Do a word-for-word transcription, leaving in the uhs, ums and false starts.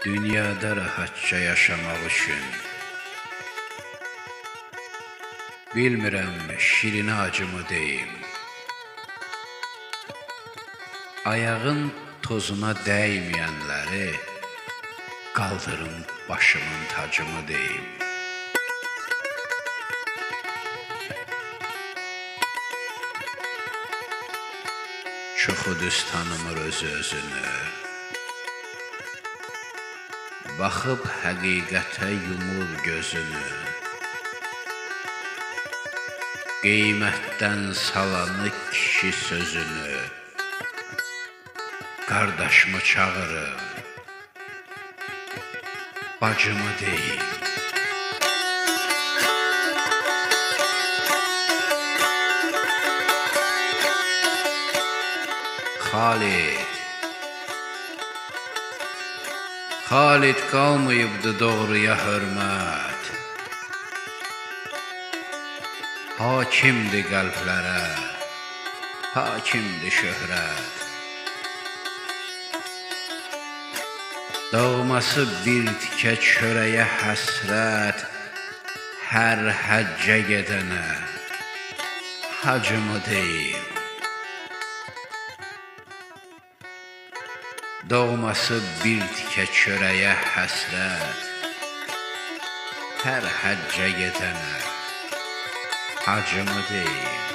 Dünyada rahatça yaşamaq üçün bilmirəm şirin acımı deyim. Ayağın tozuna dəyməyənləri qaldırım başımın tacımı deyim. Çoxu düz tanımır özü özünü, baxıb həqiqətə yumur gözünü. Qiymətdən salanı kişi sözünü, qardaşımı çağırım, bacımı deyim. Xalid, Xalid qalmayıbdı doğruya hörmət. Hakimdir qəlblərə, hakimdir şöhrət. Doğması bir tikə çörəyə həsrət, hər həccə gedənə hacımı deyim. Doğması bir tikə çörəyə həsrət, hər həccə gedənə hacımı deyim.